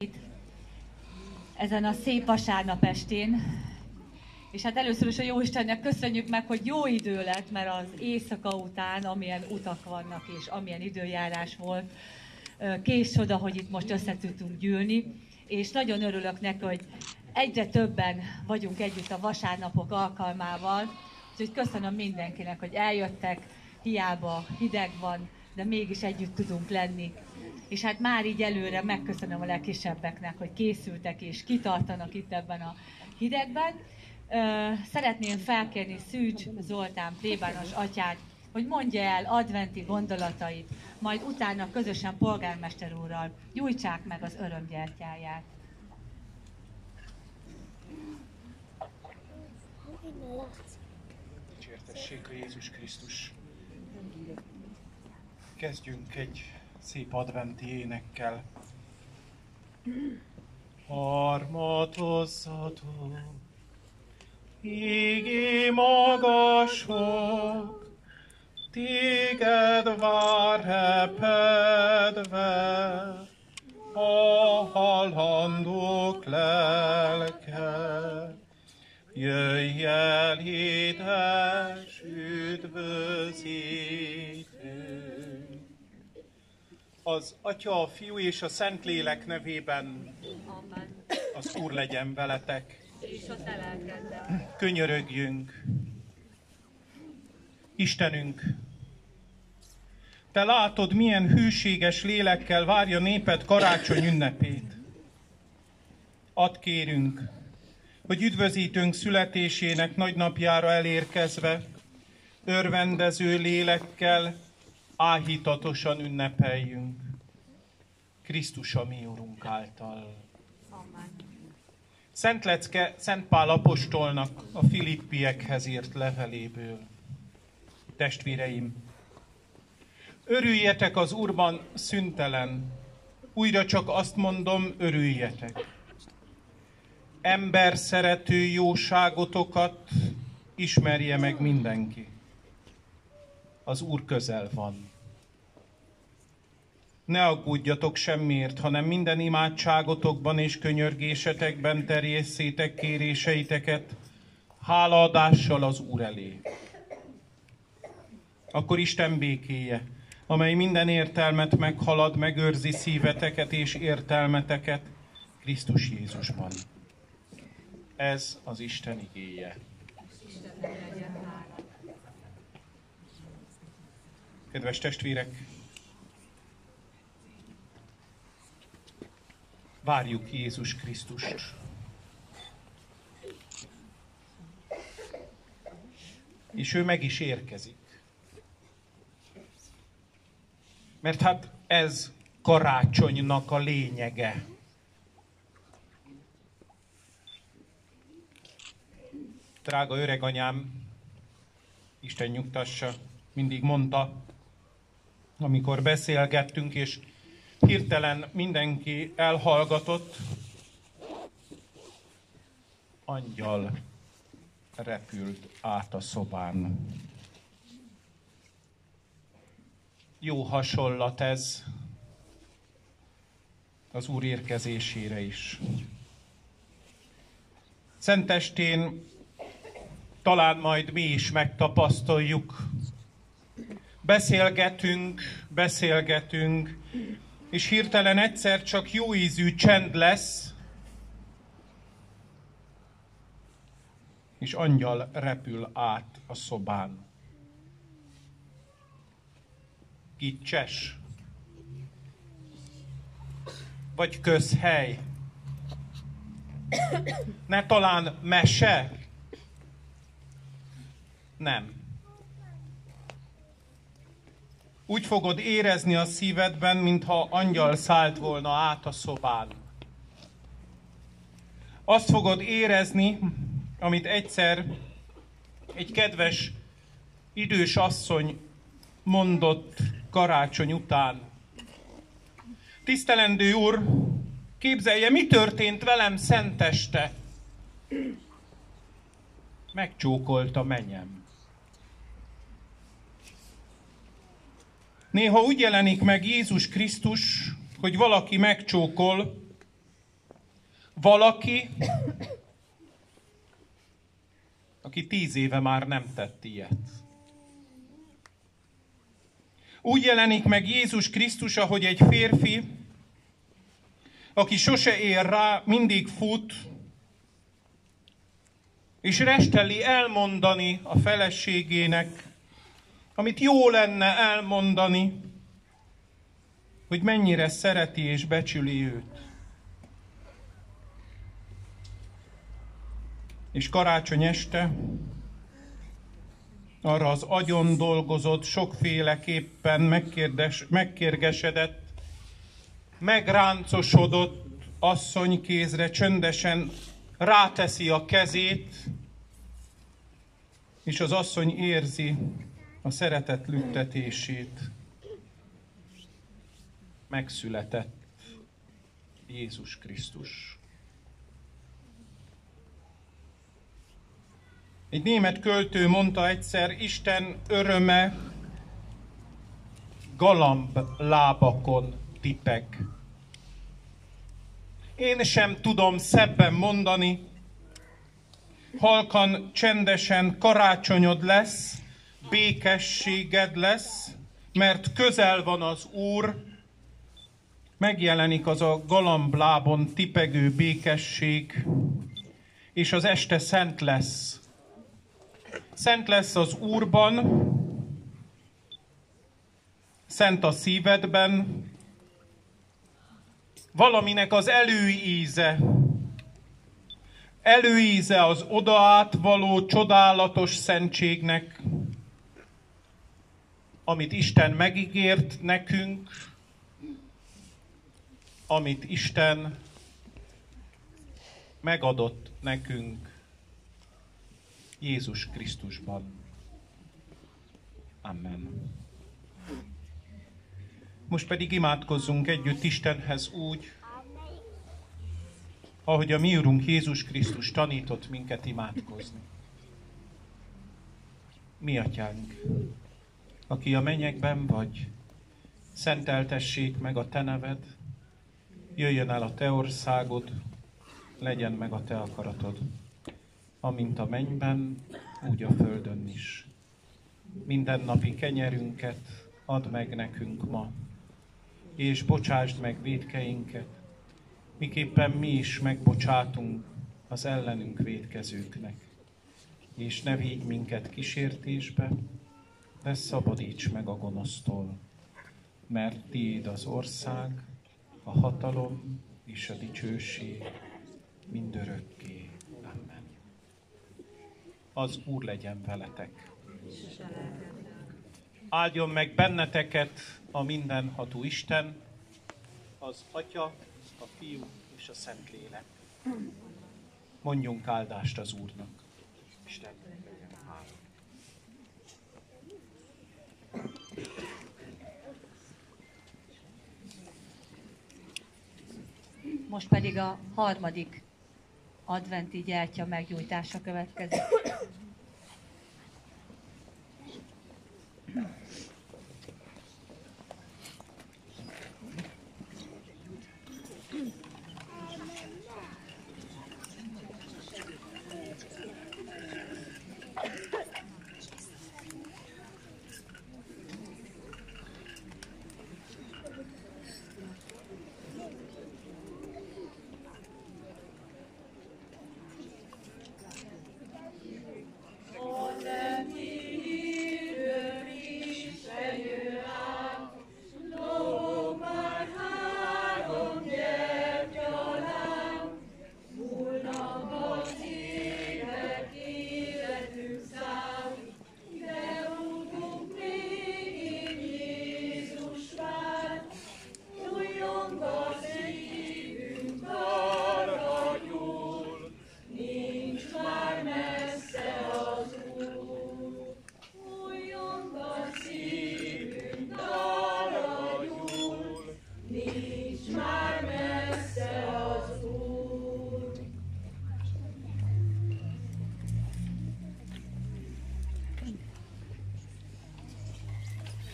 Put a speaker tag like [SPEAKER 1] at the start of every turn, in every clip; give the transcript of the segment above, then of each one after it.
[SPEAKER 1] ezen a szép vasárnap estén. És hát először is a Jóistennek köszönjük meg, hogy jó idő lett, mert az éjszaka után, amilyen utak vannak és amilyen időjárás volt, kés oda, hogy itt most össze tudtunk gyűlni. És nagyon örülök neki, hogy egyre többen vagyunk együtt a vasárnapok alkalmával. Úgyhogy köszönöm mindenkinek, hogy eljöttek, hiába hideg van, de mégis együtt tudunk lenni. És hát már így előre megköszönöm a legkisebbeknek, hogy készültek és kitartanak itt ebben a hidegben. Szeretném felkérni Szűcs Zoltán plébános atyát, hogy mondja el adventi gondolatait, majd utána közösen polgármester úrral gyújtsák meg az örömgyertyáját.
[SPEAKER 2] Dicsértessék a Jézus Krisztus! Kezdjünk egy szép adventi énekkel. Harmatozzatok, ígé magasok, téged vár repedve, a halandók lelke. Jöjj el, édes üdvözítő! Az Atya, a Fiú és a Szentlélek nevében az Úr legyen veletek.
[SPEAKER 1] És a te lelkeddel.
[SPEAKER 2] Könyörögjünk. Istenünk, te látod, milyen hűséges lélekkel várja néped karácsony ünnepét. Add kérünk, hogy üdvözítőnk születésének nagynapjára elérkezve, örvendező lélekkel áhítatosan ünnepeljünk. Krisztus a mi Urunk által.
[SPEAKER 1] Amen.
[SPEAKER 2] Szent lecke Szent Pál apostolnak a Filippiekhez írt leveléből. Testvéreim, örüljetek az Úrban szüntelen, újra csak azt mondom, örüljetek. Ember szerető jóságotokat ismerje meg mindenki. Az Úr közel van. Ne aggódjatok semmiért, hanem minden imádságotokban és könyörgésetekben terjesszétek kéréseiteket hálaadással az Úr elé. Akkor Isten békéje, amely minden értelmet meghalad, megőrzi szíveteket és értelmeteket Krisztus Jézusban. Ez az Isten igéje. Kedves testvérek, várjuk Jézus Krisztust. És ő meg is érkezik. Mert hát ez karácsonynak a lényege. Drága öreganyám, Isten nyugtassa, mindig mondta, amikor beszélgettünk, és hirtelen mindenki elhallgatott, angyal repült át a szobán. Jó hasonlat ez az Úr érkezésére is. Szentestén talán majd mi is megtapasztaljuk. Beszélgetünk, és hirtelen egyszer csak jó ízű csend lesz, és angyal repül át a szobán. Gicses? Vagy közhely? Ne talán mese? Nem. Úgy fogod érezni a szívedben, mintha angyal szállt volna át a szobán. Azt fogod érezni, amit egyszer egy kedves idős asszony mondott karácsony után. Tisztelendő Úr, képzelje, mi történt velem szenteste. Megcsókolt a mennyem. Néha úgy jelenik meg Jézus Krisztus, hogy valaki megcsókol, Valaki, aki 10 éve már nem tett ilyet. Úgy jelenik meg Jézus Krisztus, ahogy egy férfi, aki sose ér rá, mindig fut, és resteli elmondani a feleségének, amit jó lenne elmondani, hogy mennyire szereti és becsüli őt. És karácsony este arra az agyon dolgozott, sokféleképpen megkérgesedett, megráncosodott asszonykézre csöndesen ráteszi a kezét, és az asszony érzi a szeretet lüktetését. Megszületett Jézus Krisztus. Egy német költő mondta egyszer, Isten öröme galamb lábakon tipeg. Én sem tudom szebben mondani, halkan, csendesen karácsonyod lesz, békességed lesz, mert közel van az Úr, megjelenik az a galamblábon tipegő békesség, és az este szent lesz. Szent lesz az Úrban, szent a szívedben, valaminek az előíze az odaát való csodálatos szentségnek, amit Isten megígért nekünk, amit Isten megadott nekünk Jézus Krisztusban. Amen. Most pedig imádkozzunk együtt Istenhez úgy, ahogy a mi Urunk Jézus Krisztus tanított minket imádkozni. Mi Atyánk, aki a mennyekben vagy, szenteltessék meg a Te neved, jöjjön el a Te országod, legyen meg a Te akaratod, amint a mennyben, úgy a földön is. Mindennapi kenyerünket add meg nekünk ma, és bocsásd meg vétkeinket, miképpen mi is megbocsátunk az ellenünk vétkezőknek. És ne vigy minket kísértésbe, de szabadíts meg a gonosztól, mert tiéd az ország, a hatalom és a dicsőség mindörökké. Amen. Az Úr legyen veletek. Áldjon meg benneteket a mindenható Isten, az Atya, a Fiú és a Szentlélek. Mondjunk áldást az Úrnak. Isten legyen hála.
[SPEAKER 1] Most pedig a harmadik adventi gyertya meggyújtása következik.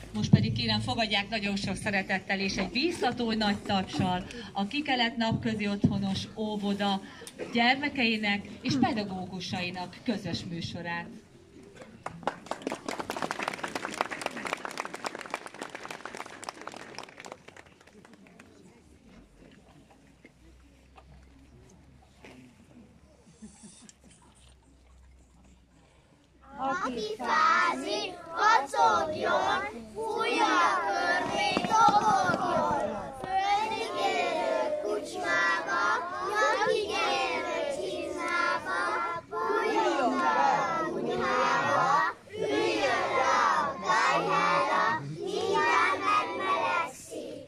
[SPEAKER 1] Most pedig kérem, fogadják nagyon sok szeretettel és egy bíztató nagy tapssal a Kikelet Napközi Otthonos Óvoda gyermekeinek és pedagógusainak közös műsorát.
[SPEAKER 3] Aki fázik, kacogjon, fújja a körmét, dobogjon. Földig élő kucsmába, nyakig élő csizmába, fújjon be a kunyhába, üljön rá a kályhára, mindjárt megmelegszik.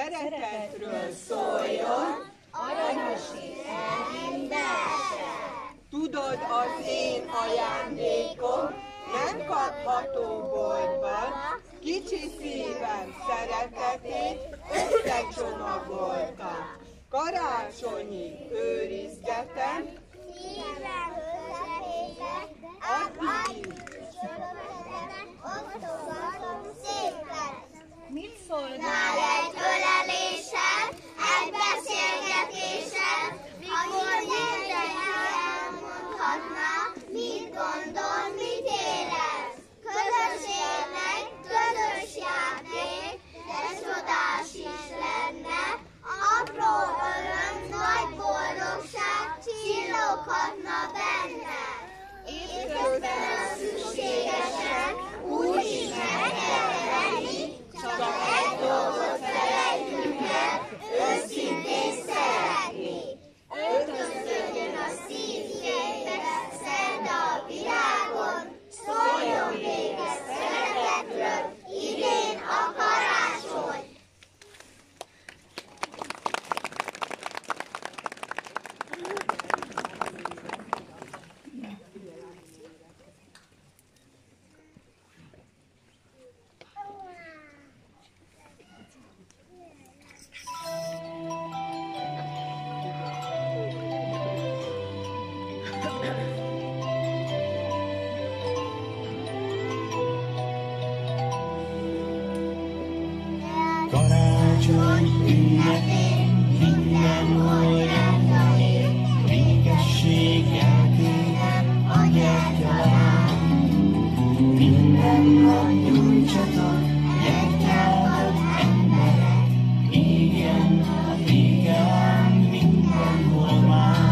[SPEAKER 4] Szeretetről szóljon,
[SPEAKER 3] aranyos mindense.
[SPEAKER 4] Tudod, az én ajándékom nem kapható boltban, kicsi szívem szeretetét összecsomagoltam. Karácsonyig őrizgetem,
[SPEAKER 3] Szívem közepébe, addig osztogatom szépen.
[SPEAKER 5] Mit szólnál?
[SPEAKER 3] Nál egy öleléssel, egy beszélgetéssel, mikor mindenki elmondhatná, mit gondol, mit érez. Közös élmény, közös játék, de csodás is lenne. Apró öröm, nagy boldogság csilloghatna benne. És közben a szükségesen úgy is meg kell tenni, csak egy dolgot felejtünk el, őszintén szeretni. Öltözködjön a szívfénybe, szerte a virágon, szóljon vége szeretetről, idén a karácsony.
[SPEAKER 6] Karácsony ünnepén mindenhol elfelé, végesség eltéve a gyertyalán. Minden nap gyújtsatok, gyertyákat emberek, égjen a végán mindenhol már.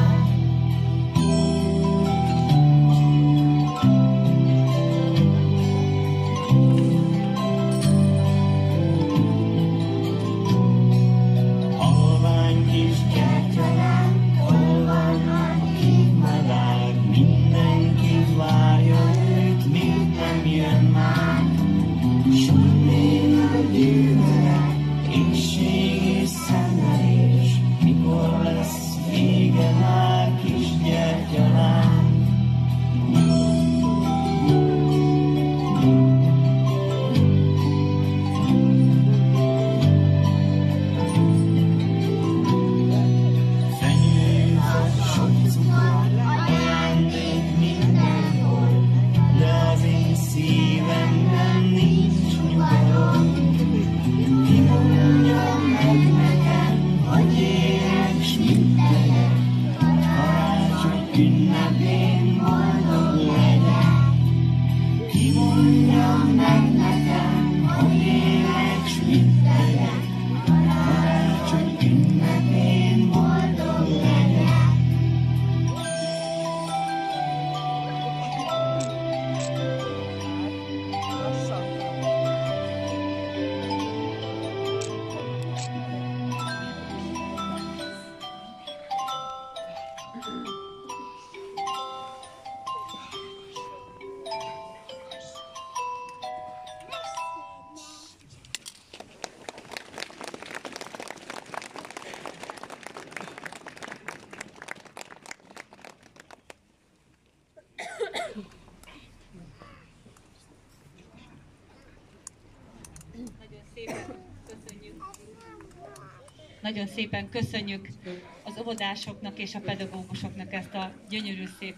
[SPEAKER 1] Nagyon szépen köszönjük az óvodásoknak és a pedagógusoknak ezt a gyönyörű, szép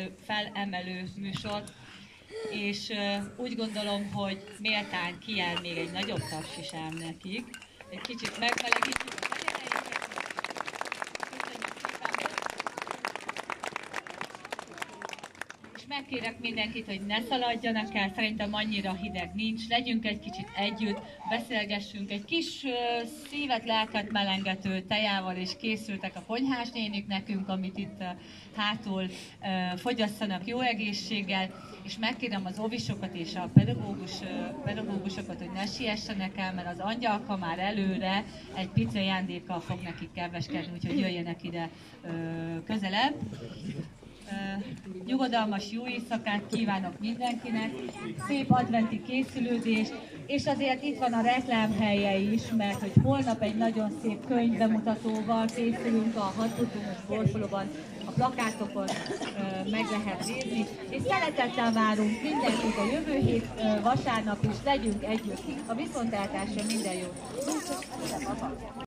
[SPEAKER 1] felemelő műsort, és úgy gondolom, hogy méltán kijár még egy nagyobb taps is ám nekik. Egy kicsit megmelegítjük a fegyeleinket. Köszönjük szépen! És megkérek mindenkit, hogy ne szaladjanak el, szerintem annyira hideg nincs, legyünk egy kicsit együtt, beszélgessünk, egy kis szívet, lelket melengető tejával, és készültek a konyhás nénik nekünk, amit itt hátul fogyasszanak jó egészséggel, és megkérem az óvisokat és a pedagógusokat, hogy ne siessenek el, mert az angyalka már előre egy pici ajándékkal fog nekik kedveskedni, úgyhogy jöjjenek ide közelebb. Nyugodalmas jó éjszakát kívánok mindenkinek, szép adventi készülődést, És azért itt van a reklámhelye is, mert hogy holnap egy nagyon szép könyvbemutatóval készülünk a Hadkutumos Borfolóban, a plakátokon meg lehet nézni, és szeretettel várunk mindenkit a jövő hét vasárnap is, legyünk együtt. A viszontlátásra minden jót!